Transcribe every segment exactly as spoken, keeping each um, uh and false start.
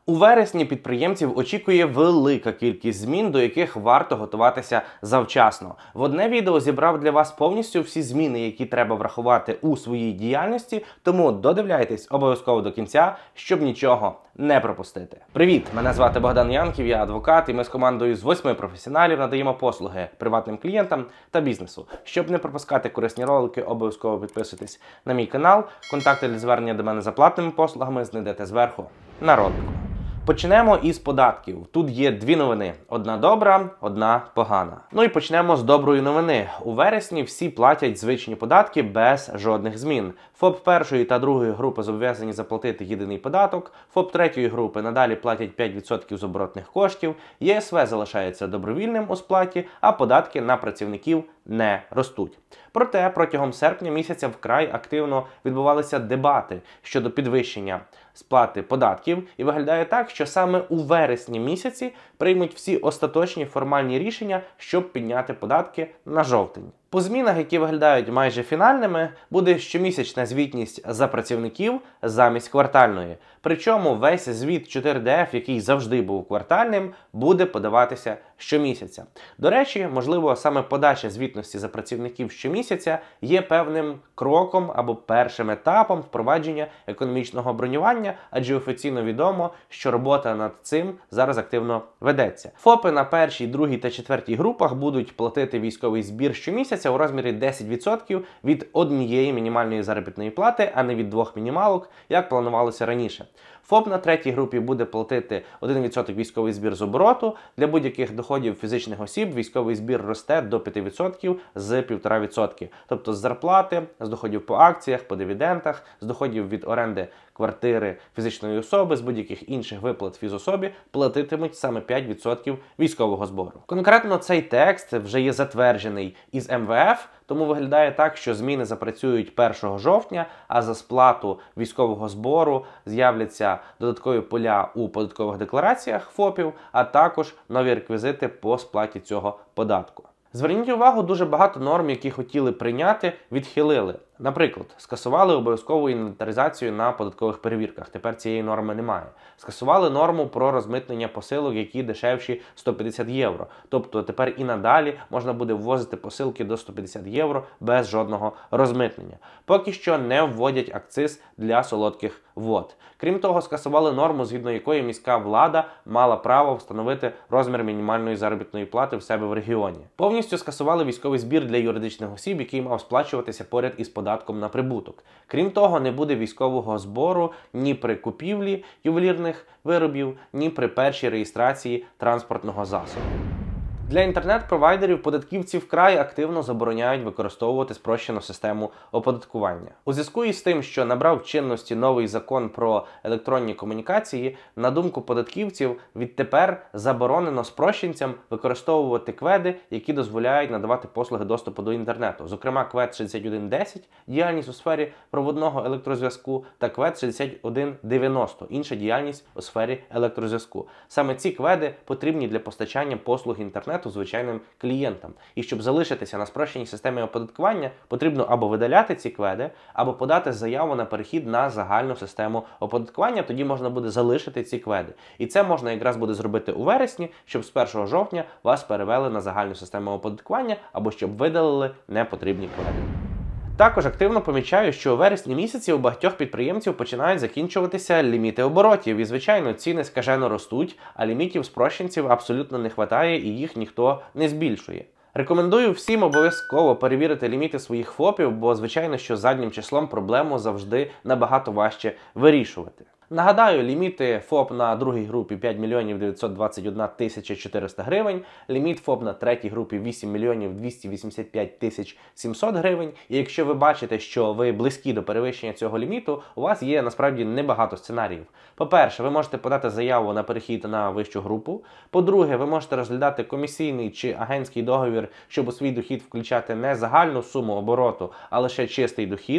У вересні підприємців очікує велика кількість змін, до яких варто готуватися завчасно. В одне відео зібрав для вас повністю всі зміни, які треба врахувати у своїй діяльності, тому додивляйтесь обов'язково до кінця, щоб нічого не пропустити. Привіт! Мене звати Богдан Янків, я адвокат, і ми з командою з восьми професіоналів надаємо послуги приватним клієнтам та бізнесу. Щоб не пропускати корисні ролики, обов'язково підписуйтесь на мій канал. Контакти для звернення до мене за платними послугами знайдете зверху на ролику. Почнемо із податків. Тут є дві новини. Одна добра, одна погана. Ну і почнемо з доброї новини. У вересні всі платять звичні податки без жодних змін. ФОП першої та другої групи зобов'язані заплатити єдиний податок. ФОП третьої групи надалі платять п'ять відсотків з оборотних коштів. ЄСВ залишається добровільним у сплаті, а податки на працівників не ростуть. Проте протягом серпня місяця вкрай активно відбувалися дебати щодо підвищення сплати податків, і виглядає так, що саме у вересні місяці приймуть всі остаточні формальні рішення, щоб підняти податки на жовтень. По змінах, які виглядають майже фінальними, буде щомісячна звітність за працівників замість квартальної. Причому весь звіт чотири де еф, який завжди був квартальним, буде подаватися щомісяця. До речі, можливо, саме подача звітності за працівників щомісяця є певним кроком або першим етапом впровадження економічного бронювання, адже офіційно відомо, що робота над цим зараз активно ведеться. ФОПи на першій, другій та четвертій групах будуть платити військовий збір щомісяця у розмірі десять відсотків від однієї мінімальної заробітної плати, а не від двох мінімалок, як планувалося раніше. ФОП на третій групі буде платити один відсоток військовий збір з обороту. Для будь-яких доходів фізичних осіб військовий збір росте до п'яти відсотків з півтора відсотки. Тобто з зарплати, з доходів по акціях, по дивідендах, з доходів від оренди квартири фізичної особи, з будь-яких інших виплат фізособі платитимуть саме п'ять відсотків військового збору. Конкретно цей текст вже є затверджений із ем ве еф, тому виглядає так, що зміни запрацюють першого жовтня, а за сплату військового збору з'являться додаткові поля у податкових деклараціях ФОПів, а також нові реквізити по сплаті цього податку. Зверніть увагу, дуже багато норм, які хотіли прийняти, відхилили. Наприклад, скасували обов'язкову інвентаризацію на податкових перевірках. Тепер цієї норми немає. Скасували норму про розмитнення посилок, які дешевші сто п'ятдесят євро. Тобто тепер і надалі можна буде ввозити посилки до сто п'ятдесят євро без жодного розмитнення. Поки що не вводять акциз для солодких вод. Крім того, скасували норму, згідно якої міська влада мала право встановити розмір мінімальної заробітної плати в себе в регіоні. Повністю скасували військовий збір для юридичних осіб, який мав сплачуватися поряд із податком на прибуток. Крім того, не буде військового збору ні при купівлі ювелірних виробів, ні при першій реєстрації транспортного засобу. Для інтернет-провайдерів податківці вкрай активно забороняють використовувати спрощену систему оподаткування. У зв'язку із тим, що набрав чинності новий закон про електронні комунікації, на думку податківців, відтепер заборонено спрощенцям використовувати кведи, які дозволяють надавати послуги доступу до інтернету. Зокрема, квед шістдесят один десять – діяльність у сфері проводного електрозв'язку, та квед шістдесят один дев'яносто – інша діяльність у сфері електрозв'язку. Саме ці кведи потрібні для постачання послуг інтернету звичайним клієнтам. І щоб залишитися на спрощеній системі оподаткування, потрібно або видаляти ці кведи, або подати заяву на перехід на загальну систему оподаткування, тоді можна буде залишити ці кведи. І це можна якраз буде зробити у вересні, щоб з першого жовтня вас перевели на загальну систему оподаткування, або щоб видалили непотрібні кведи. Також активно помічаю, що у вересні місяці у багатьох підприємців починають закінчуватися ліміти оборотів. І, звичайно, ціни скажено ростуть, а лімітів спрощенців абсолютно не вистачає і їх ніхто не збільшує. Рекомендую всім обов'язково перевірити ліміти своїх ФОПів, бо, звичайно, що заднім числом проблему завжди набагато важче вирішувати. Нагадаю, ліміти ФОП на другій групі п'ять мільйонів дев'ятсот двадцять одна тисяча чотириста гривень, ліміт ФОП на третій групі вісім мільйонів двісті вісімдесят п'ять тисяч сімсот гривень. І якщо ви бачите, що ви близькі до перевищення цього ліміту, у вас є насправді небагато сценаріїв. По-перше, ви можете подати заяву на перехід на вищу групу. По-друге, ви можете розглядати комісійний чи агентський договір, щоб у свій дохід включати не загальну суму обороту, а лише чистий дохід.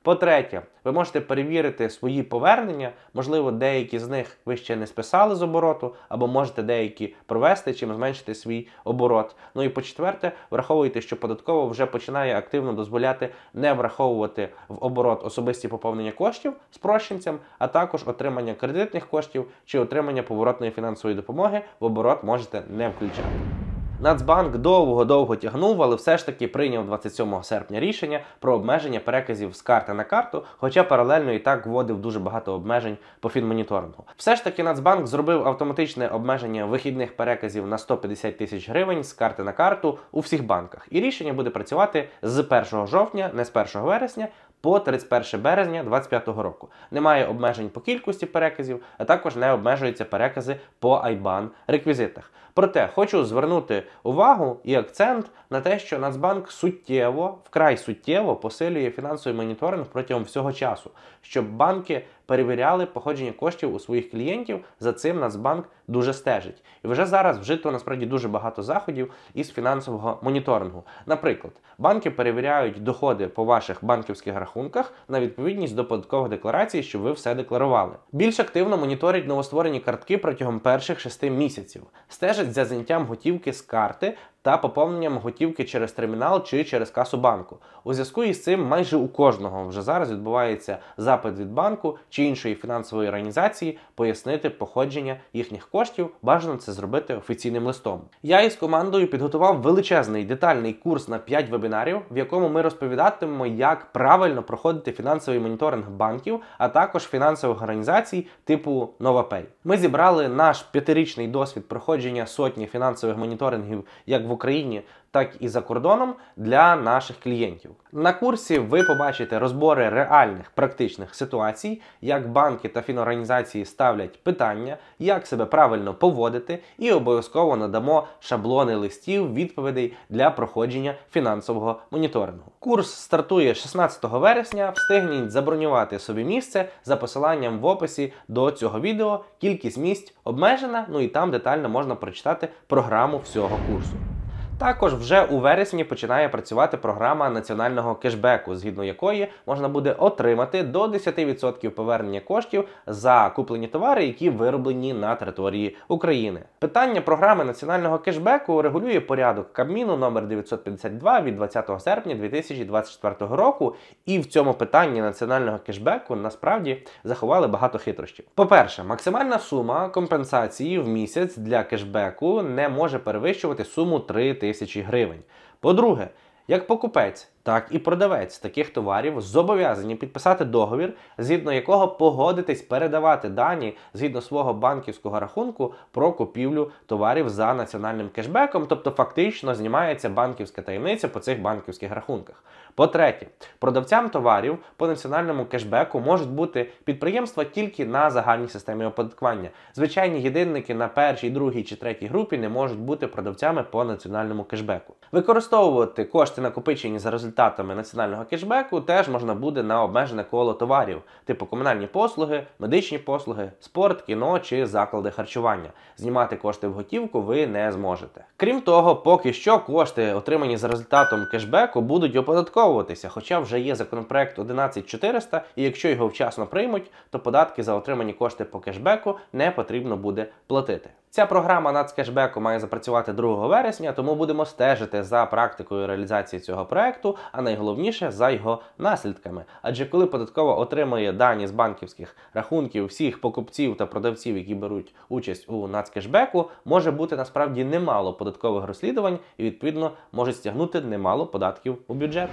По-третє, ви можете перевірити свої повернення, можливо, деякі з них ви ще не списали з обороту, або можете деякі провести, чим зменшити свій оборот. Ну і по-четверте, враховуйте, що податкова вже починає активно дозволяти не враховувати в оборот особисті поповнення коштів спрощенцям, а також отримання кредитних коштів чи отримання поворотної фінансової допомоги в оборот можете не включати. Нацбанк довго-довго тягнув, але все ж таки прийняв двадцять сьомого серпня рішення про обмеження переказів з карти на карту, хоча паралельно і так вводив дуже багато обмежень по фінмоніторингу. Все ж таки Нацбанк зробив автоматичне обмеження вихідних переказів на сто п'ятдесят тисяч гривень з карти на карту у всіх банках. І рішення буде працювати з першого жовтня, не з першого вересня, по тридцять перше березня двадцять п'ятого року. Немає обмежень по кількості переказів, а також не обмежуються перекази по ай бан реквізитах. Проте хочу звернути увагу і акцент на те, що Нацбанк суттєво, вкрай суттєво посилює фінансовий моніторинг протягом всього часу, щоб банки перевіряли походження коштів у своїх клієнтів. За цим Нацбанк дуже стежить. І вже зараз вжито насправді дуже багато заходів із фінансового моніторингу. Наприклад, банки перевіряють доходи по ваших банківських рахунках на відповідність до податкових декларацій, щоб ви все декларували. Більш активно моніторять новостворені картки протягом перших шести місяців. Стежать за зняттям готівки з карти та поповненням готівки через термінал чи через касу банку. У зв'язку із цим майже у кожного вже зараз відбувається запит від банку чи іншої фінансової організації пояснити походження їхніх коштів. Бажано це зробити офіційним листом. Я із командою підготував величезний детальний курс на п'ять вебінарів, в якому ми розповідатимемо, як правильно проходити фінансовий моніторинг банків, а також фінансових організацій типу NovaPay. Ми зібрали наш п'ятирічний досвід проходження сотні фінансових моніторингів як в Україні, так і за кордоном для наших клієнтів. На курсі ви побачите розбори реальних практичних ситуацій, як банки та фінорганізації ставлять питання, як себе правильно поводити, і обов'язково надамо шаблони листів відповідей для проходження фінансового моніторингу. Курс стартує шістнадцятого вересня, встигніть забронювати собі місце за посиланням в описі до цього відео. Кількість місць обмежена, ну і там детально можна прочитати програму всього курсу. Також вже у вересні починає працювати програма національного кешбеку, згідно якої можна буде отримати до десяти відсотків повернення коштів за куплені товари, які вироблені на території України. Питання програми національного кешбеку регулює порядок Кабміну номер дев'ятсот п'ятдесят два від двадцятого серпня дві тисячі двадцять четвертого року, і в цьому питанні національного кешбеку насправді заховали багато хитрощів. По-перше, максимальна сума компенсації в місяць для кешбеку не може перевищувати суму три тисячі гривень. По-друге, як покупець, так і продавець таких товарів зобов'язані підписати договір, згідно якого погодитись передавати дані згідно свого банківського рахунку про купівлю товарів за національним кешбеком, тобто фактично знімається банківська таємниця по цих банківських рахунках. По-третє, продавцям товарів по національному кешбеку можуть бути підприємства тільки на загальній системі оподаткування. Звичайні єдинники на першій, другій чи третій групі не можуть бути продавцями по національному кешбеку. Використовувати кошти, накопичені за результатами національного кешбеку, теж можна буде на обмежене коло товарів, типу комунальні послуги, медичні послуги, спорт, кіно чи заклади харчування. Знімати кошти в готівку ви не зможете. Крім того, поки що кошти, отримані за результатом кешбеку, будуть оподатковуватися, хоча вже є законопроект одинадцять чотириста, і якщо його вчасно приймуть, то податки за отримані кошти по кешбеку не потрібно буде платити. Ця програма нацкешбеку має запрацювати другого вересня, тому будемо стежити за практикою реалізації цього проекту, а найголовніше за його наслідками. Адже коли податкова отримує дані з банківських рахунків всіх покупців та продавців, які беруть участь у нацкешбеку, може бути насправді немало податкових розслідувань і відповідно можуть стягнути немало податків у бюджет.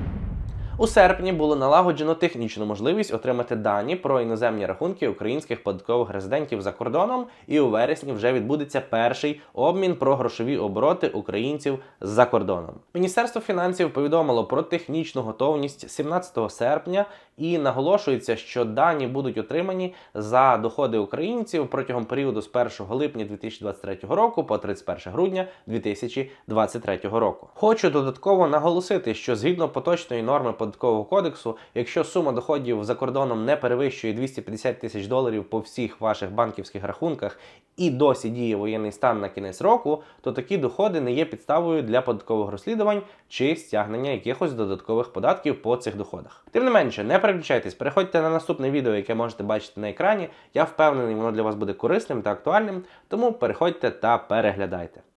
У серпні було налагоджено технічну можливість отримати дані про іноземні рахунки українських податкових резидентів за кордоном, і у вересні вже відбудеться перший обмін про грошові обороти українців за кордоном. Міністерство фінансів повідомило про технічну готовність сімнадцятого серпня і наголошується, що дані будуть отримані за доходи українців протягом періоду з першого липня дві тисячі двадцять третього року по тридцять перше грудня дві тисячі двадцять третього року. Хочу додатково наголосити, що згідно поточної норми податкового кодексу, якщо сума доходів за кордоном не перевищує двісті п'ятдесят тисяч доларів по всіх ваших банківських рахунках і досі діє воєнний стан на кінець року, то такі доходи не є підставою для податкових розслідувань чи стягнення якихось додаткових податків по цих доходах. Тим не менше, не переключайтесь, переходьте на наступне відео, яке можете бачити на екрані. Я впевнений, воно для вас буде корисним та актуальним, тому переходьте та переглядайте.